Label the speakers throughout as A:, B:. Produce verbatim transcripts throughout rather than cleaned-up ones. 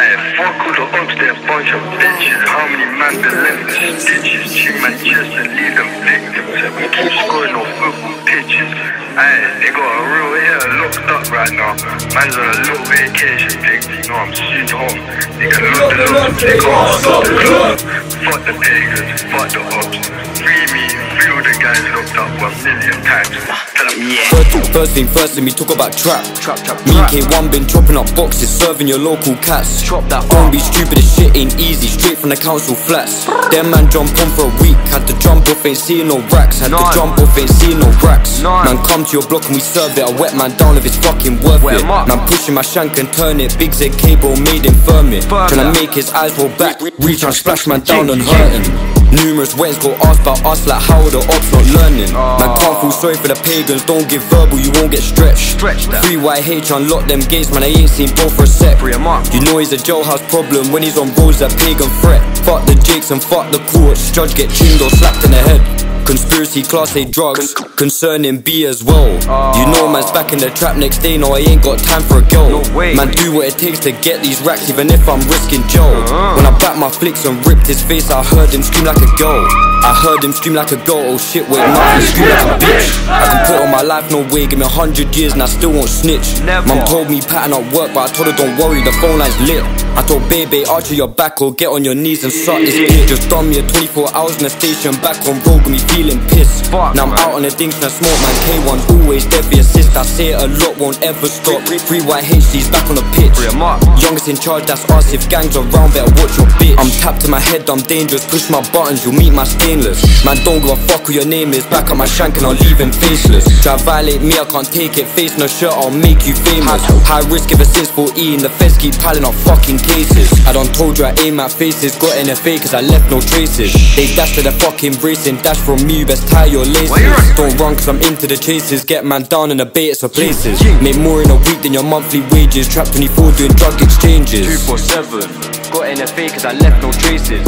A: Aye, fuck all the ops, they're a bunch of bitches. How many man been left in stitches? Ching man chest and leave them victims. And we keep scoring on football pitches. Aye, they got a real hair locked up right now. Man's on a little vacation, pigs. You know I'm soon home. They can lock the locks, they can't stop the club. Fuck the pagans, fuck the ops. Free me, free all the guys locked up one million times.
B: Yeah. First, first thing first, let me talk about trap. Trap, trap, Me and K one been chopping up boxes, serving your local cats. Chop that. Don't be stupid, this shit ain't easy. Straight from the council flats. Them man jump on for a week. Had to jump off, ain't seeing no racks. Had None. to jump off, ain't seeing no racks. None. Man come to your block and we serve it. I wet man down if it's fucking worth Wet it. Man pushing my shank and turn it. Big Z cable made him firm it. Tryna make his eyes roll back. Reach and splash man down and hurting. Numerous wets go ask about us like how are the ops not learning. Oh. Man can't feel sorry for the pagans, don't give verbal, you won't get stretched. Stretch that. Free Y H unlock them gates, man I ain't seen bro for a sec. Free him up. You know he's a jailhouse problem when he's on roads that pagan threat. Fuck the jakes and fuck the courts, judge get chinged or slapped in the head. Conspiracy class A drugs, Con concerning B as well. Oh. You know man's back in the trap next day, no I ain't got time for a girl. No way. Man do what it takes to get these racks even if I'm risking jail. uh-huh. When I back my flicks and ripped his face, I heard him scream like a girl. I heard him scream like a girl, oh shit wait, nothing scream like a bitch. I can put on my life no way, give me a hundred years and I still won't snitch. Never. Mum told me pattern up work but I told her don't worry, the phone line's lit. I told baby archer your back or get on your knees and suck this bitch. Just done me a twenty-four hours in the station, back on road with me feeling pissed. Fuck, now I'm man. out on the dinks and I smoke man. K one's always there for your assist. I say it a lot, won't ever stop. Free Y H D's back on the pitch. Youngest in charge, that's us. If gangs around, better watch your bitch. I'm tapped to my head, I'm dangerous. Push my buttons, you'll meet my stainless. Man don't give a fuck who your name is. Back up my shank and I'll leave him faceless. Try violate me, I can't take it. Face no shirt, I'll make you famous. High risk ever since fourteen. The feds keep piling up fucking cases. I done told you I aim at faces. Got N F A cause I left no traces. They dash to the fucking racing. Dash from me, best tie your laces. Don't run cause I'm into the chases. Get man down in the baits for places. Make more in a week than your monthly wages. Trap twenty-four doing drug exchanges. Two four seven. Got N F A cause I left no traces.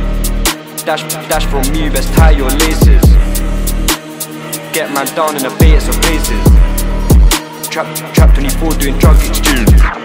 B: Dash, dash from me, best tie your laces. Get man down in the baits for places. Trap, trap twenty-four doing drug exchanges.